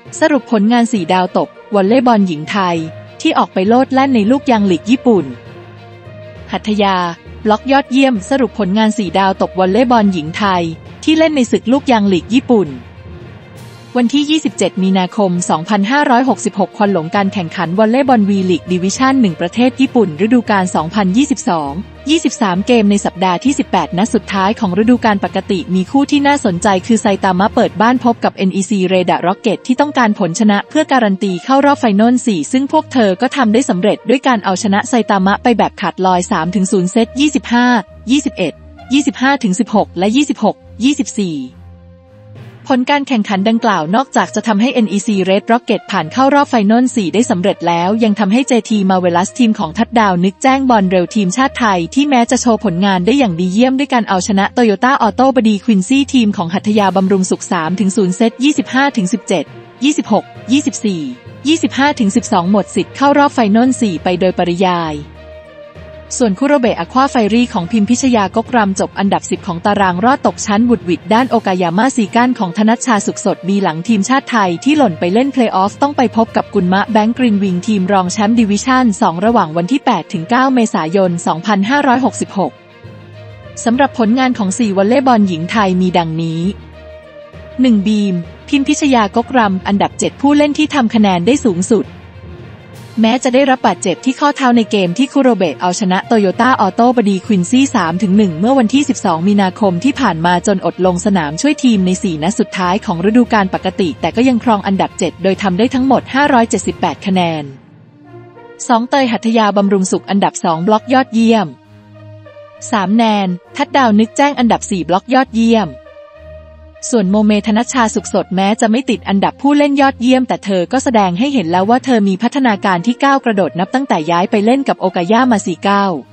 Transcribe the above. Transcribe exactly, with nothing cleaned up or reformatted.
สรุปผลงานสี่ดาวตกวอลเลย์บอลหญิงไทยที่ออกไปโลดแล่นในลูกยางลีกญี่ปุ่นหัตถยาบล็อกยอดเยี่ยมสรุปผลงานสี่ดาวตกวอลเลย์บอลหญิงไทยที่เล่นในศึกลูกยางลีกญี่ปุ่นวันที่ยี่สิบเจ็ดมีนาคมสองพันห้าร้อยหกสิบหกควันหลงการแข่งขันวอลเลย์บอลวีลีกดิวิชั่นหนึ่งประเทศญี่ปุ่นฤดูกาลสองพันยี่สิบสอง ยี่สิบสามเกมในสัปดาห์ที่สิบแปดนัดสุดท้ายของฤดูกาลปกติมีคู่ที่น่าสนใจคือไซตามะเปิดบ้านพบกับ เอ็น อี ซี Red Rocket ที่ต้องการผลชนะเพื่อการันตีเข้ารอบไฟนอลสี่ซึ่งพวกเธอก็ทำได้สำเร็จด้วยการเอาชนะไซตามะไปแบบขาดลอย สามถึงศูนย์ เซต ยี่สิบห้า ยี่สิบเอ็ด ยี่สิบห้าถึงสิบหก และ ยี่สิบหก ยี่สิบสี่ผลการแข่งขันดังกล่าวนอกจากจะทำให้ เอ็น อี ซี Red Rocket ผ่านเข้ารอบไฟนอลสี่ได้สำเร็จแล้วยังทำให้ เจ ที Marvelous ทีมของทัดดาวนึกแจ้งบอลเร็วทีมชาติไทยที่แม้จะโชว์ผลงานได้อย่างดีเยี่ยมด้วยการเอาชนะโตโยต้าออโต้บดีควินซี่ทีมของหัตถยาบำรุงสุข สามถึงศูนย์ เซต ยี่สิบห้าถึงสิบเจ็ด ยี่สิบหก ยี่สิบสี่ ยี่สิบห้าถึงสิบสอง หมดสิทธิ์เข้ารอบไฟนอลสี่ไปโดยปริยายส่วนคุโรเบะอะควาไฟรี่ของพิมพิชยากกรำจบอันดับสิบของตารางรอดตกชั้นบุดหวิดด้านโอกายาม่าซีกั้นของธนัชชาสุขสดบีหลังทีมชาติไทยที่หล่นไปเล่นเพลย์ออฟต้องไปพบกับกุลมะแบงก์กรีนวิงทีมรองแชมป์ดิวิชั่นสองระหว่างวันที่ แปดถึงเก้า เมษายน สองพันห้าร้อยหกสิบหก สำหรับผลงานของสี่วอลเลย์บอลหญิงไทยมีดังนี้ หนึ่ง บีมพิมพิชยากกรำอันดับเจ็ดผู้เล่นที่ทำคะแนนได้สูงสุดแม้จะได้รับบาดเจ็บที่ข้อเท้าในเกมที่คุโรเบะเอาชนะโตโยต้าออโต้บดีควินซี่ สามถึงหนึ่ง เมื่อวันที่ สิบสอง มีนาคมที่ผ่านมาจนอดลงสนามช่วยทีมในสี่นัดสุดท้ายของฤดูกาลปกติแต่ก็ยังครองอันดับเจ็ดโดยทำได้ทั้งหมดห้าร้อยเจ็ดสิบแปดคะแนน สอง เตยหัตถยาบำรุงสุขอันดับสองบล็อกยอดเยี่ยม สาม แนนทัดดาวนึกแจ้งอันดับสี่บล็อกยอดเยี่ยมส่วนโมเมธนัชชาสุขสดแม้จะไม่ติดอันดับผู้เล่นยอดเยี่ยมแต่เธอก็แสดงให้เห็นแล้วว่าเธอมีพัฒนาการที่ก้าวกระโดดนับตั้งแต่ย้ายไปเล่นกับโอกายามาซีเก้า